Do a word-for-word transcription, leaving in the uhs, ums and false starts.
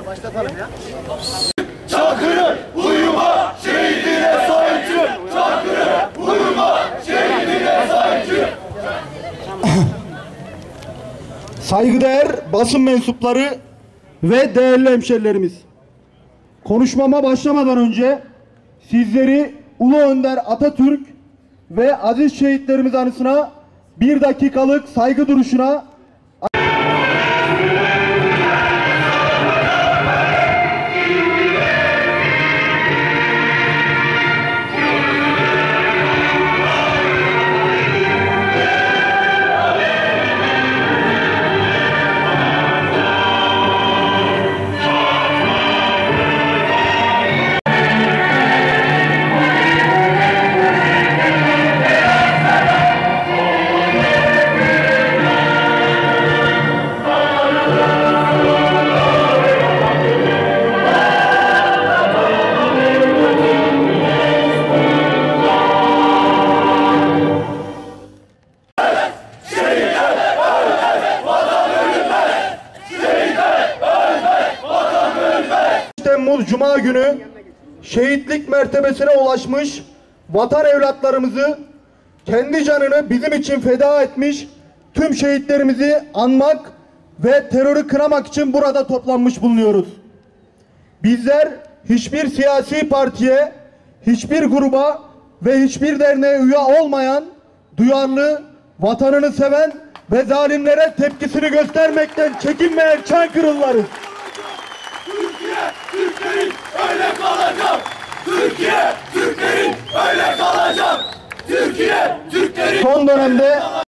Başlatalım ya. Çankırı uyuma, şehidine sahip çık. Çankırı uyuma, şehidine sahip çık. Saygıdeğer basın mensupları ve değerli hemşerilerimiz. Konuşmama başlamadan önce sizleri Ulu Önder Atatürk ve aziz şehitlerimiz anısına bir dakikalık saygı duruşuna Temmuz Cuma günü şehitlik mertebesine ulaşmış vatan evlatlarımızı, kendi canını bizim için feda etmiş tüm şehitlerimizi anmak ve terörü kınamak için burada toplanmış bulunuyoruz. Bizler hiçbir siyasi partiye, hiçbir gruba ve hiçbir derneğe üye olmayan, duyarlı, vatanını seven ve zalimlere tepkisini göstermekten çekinmeyen Çankırılılarız. Türkiye, Türklerin öyle kalacak. Türkiye, Türklerin öyle kalacak. Türkiye, Türklerin Son dönemde